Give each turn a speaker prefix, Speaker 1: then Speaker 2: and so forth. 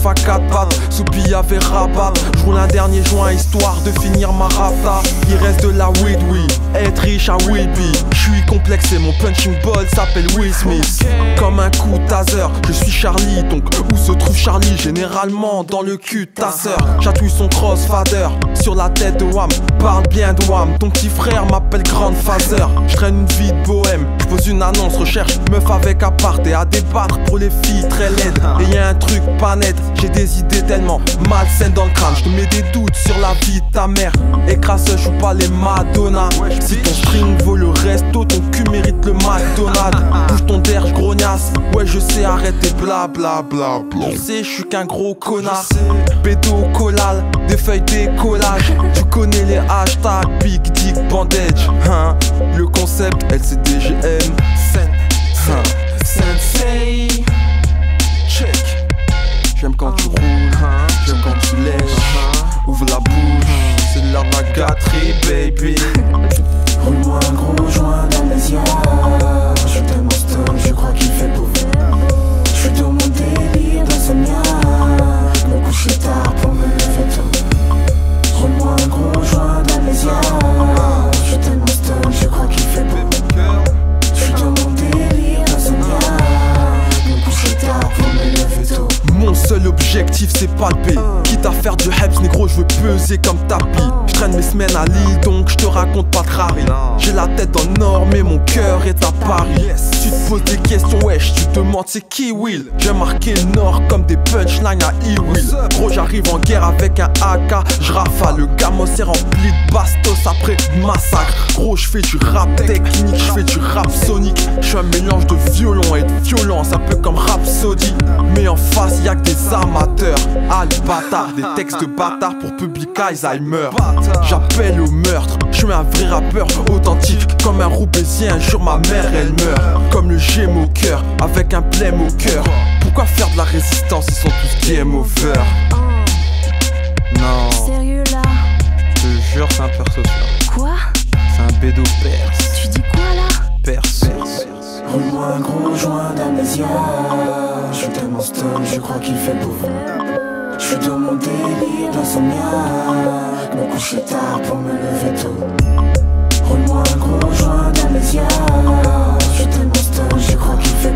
Speaker 1: à 4 pattes, Soupi avait rabat. J'roule un dernier joint histoire de finir ma rapta. Il reste de la weed, oui, être riche à Wilby. J'suis complexé, mon punching ball s'appelle Will Smith. Comme un coup de taser, je suis Charlie. Donc où se trouve Charlie? Généralement dans le cul de ta sœur. Chatouille son crossfader sur la tête de Wham. Parle bien de Wham, ton petit frère m'appelle Grande Phaser. J'traîne une vie de bohème, j'pose une annonce, recherche meuf avec appart et à débattre pour les filles très laides. Et y'a un truc pas net, j'ai des idées tellement malsaines dans le crâne. J'te mets des doutes sur la vie de ta mère. Écrase, je joue pas les Madonna. Si ton string vaut le resto, ton cul mérite le McDonald's. Bouge ton derge, grognasse. Ouais, je sais, arrêter bla bla bla bla. Je sais, je suis qu'un gros connard. Bédo, collal, des feuilles décollage. Tu connais les hashtags, big dick bandage. Hein? Le concept, LCDGM. Sensei. Check. J'aime quand tu roules, j'aime quand tu lèches. Ouvre la bouche, c'est de la vagaterie, baby.
Speaker 2: Roule-moi un gros joint d'amnésia. Je suis tellement stone, je crois qu'il fait beau. Je suis dans mon délire d'insomniaque. Me coucher tard pour me lever tôt. Roule-moi un gros joint d'amnésia. Je suis tellement stone, je crois qu'il fait beau. Je suis dans mon délire d'insomniaque. Me coucher tard pour me lever tôt.
Speaker 1: Mon seul objectif c'est palper. Quitte à faire du heps, négro, je veux peser comme tapis. Je traîne mes semaines à Lille, donc je te raconte pas de rari. J'ai la tête dans le nord, mais mon cœur est à Paris. Tu te poses des questions, wesh, tu te demandes c'est qui Will. J'ai marqué le nord comme des punchlines à E-Will. Gros, j'arrive en guerre avec un AK, j'rafale. Le gamos est rempli de bastos après massacre. Gros, je fais du rap technique, je fais du rap sonique. Je suis un mélange de violon et de violence, un peu comme Rhapsody. Mais en face, y'a que des amateurs. Ah, le bâtard, des textes de bâtard pour public Alzheimer. J'appelle au meurtre, je suis un vrai rappeur authentique. Comme un roubaisien, un jour ma mère elle meurt. Comme le gemme au cœur, avec un blême au cœur. Pourquoi faire de la résistance, ils sont tous game over. Non,
Speaker 3: Sérieux là?
Speaker 1: je te jure c'est un perso ça.
Speaker 3: Quoi?
Speaker 1: C'est un bédo perse.
Speaker 3: Tu dis quoi là?
Speaker 1: Perse.
Speaker 2: Roule-moi un gros joint d'amnésia. Je suis tellement stone, je crois qu'il fait beau. Je suis dans mon délire d'insomniaque. Me coucher tard pour me lever tôt. Roule-moi un gros joint d'amnésia. Je suis tellement stone, je crois qu'il fait beau.